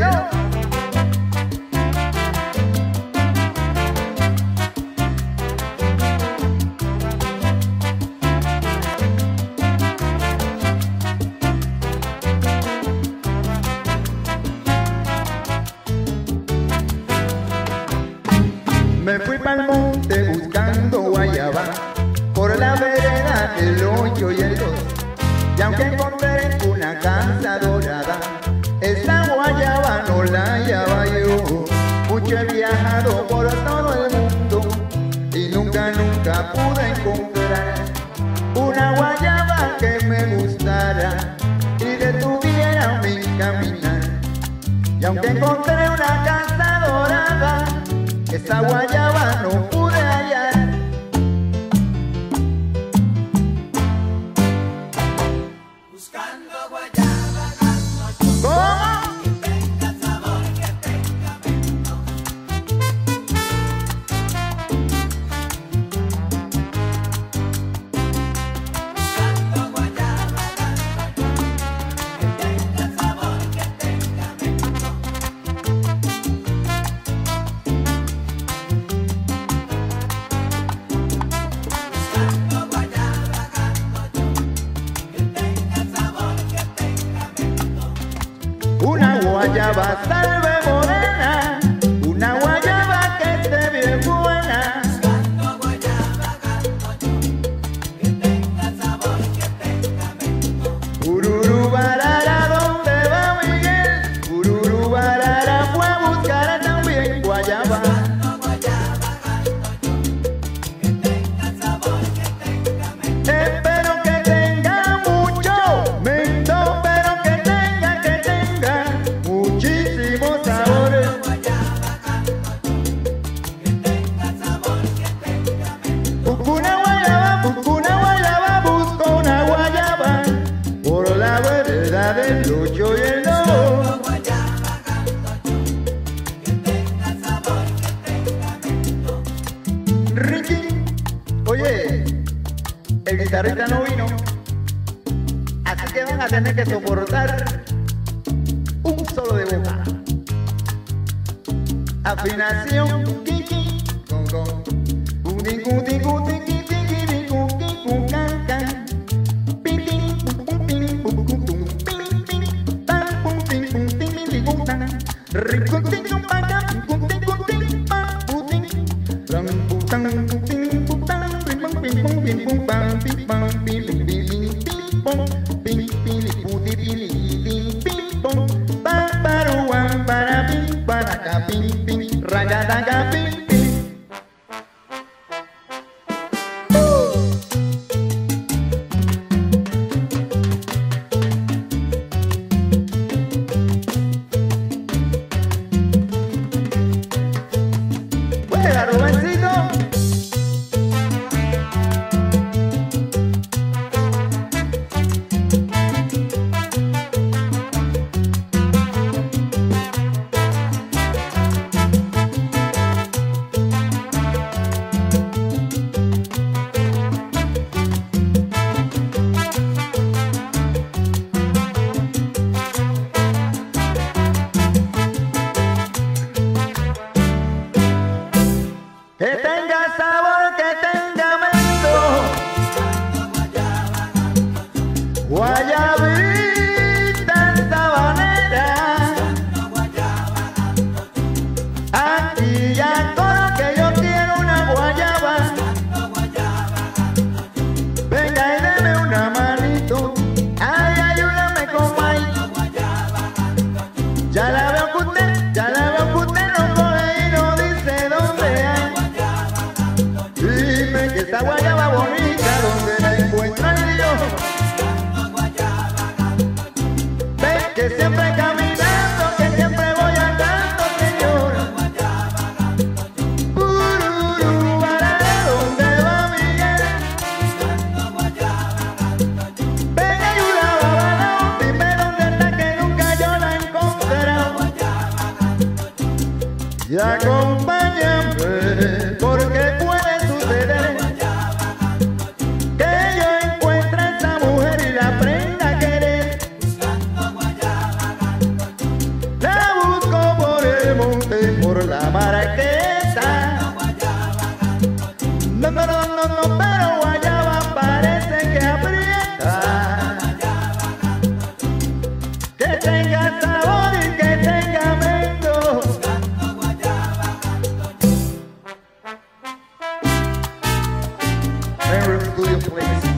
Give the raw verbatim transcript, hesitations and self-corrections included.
Óyelo. Me fui pa'l monte buscando guayaba, por la vereda, el ocho y el dos. Y aunque encontré una casa dorada, esa guayaba no la hallaba yo. Mucho he viajado por todo el mundo y nunca, nunca pude encontrar una guayaba que me gustara y detuviera mi caminar. Y aunque encontré una casa dorada, esa guayaba no pude hallar. Buscando guayaba gano yo. ¿Cómo? Que tenga sabor, que tenga mento. Buscando guayaba gano yo. Que tenga sabor, que tenga mento. Buscando guayaba gano yo. Que tenga sabor, que tenga mento. Una guayaba salve morena, una guayaba que esté bien buena. Buscando guayaba gano yo. Que tenga sabor, que tenga mento. Ururu barara, ¿dónde va Miguel? Ururu barara fue a buscar también guayaba. Buscando guayaba gano yo. Que tenga sabor, que tenga mento. Espero que tenga mucho mento, pero que tenga, que tenga muchísimos sabores. Guayaba gano yo. Que tenga sabor, que tenga mento. Busco una guayaba, busco una guayaba, busco una guayaba por la vereda del ocho y el dos. Guayaba gano yo. Que tenga sabor, que tenga mento. Ricky, oye, el guitarrista no vino, así que van a tener que soportar un solo de boca. Afinación, kiki, con con, cuti cuti cuti kiki kiki cuki cucan can, pin pin pum pum pin pum pum pum pin pin tan pum pin pum pin pin pin pum tan, rico tin pum pa ca pum tin pum tin pa putin, ram pum tan pum tin pum tan pin pum pin pum pin pum pam pin pam pin pin pin pin pum pin pin puti pin pin pum pa paru wan para pin para ca pin pin ragada ca pin pin. ¡Juega, Rubencito! Que tenga sabor, que tenga mento, guayabita sabanera, aquí ya todo que yo quiero una guayaba, venga y deme una manito, ay, ayúdame con maíz, ya la veo que usted, ya la veo que usted no coge y no dice dónde hay. Dime que esta guayaba bonita, donde la encuentro el Dios. Ven que siempre caminando, que siempre voy andando, señor. Ururu, barara, ¿dónde va Miguel? Ven ayuda, babalao, dime dónde está que nunca yo la he encontrado. Y acompáñame, porque puede suceder que yo encuentre a esa mujer y la aprenda a querer. La busco Mirror Studio Place.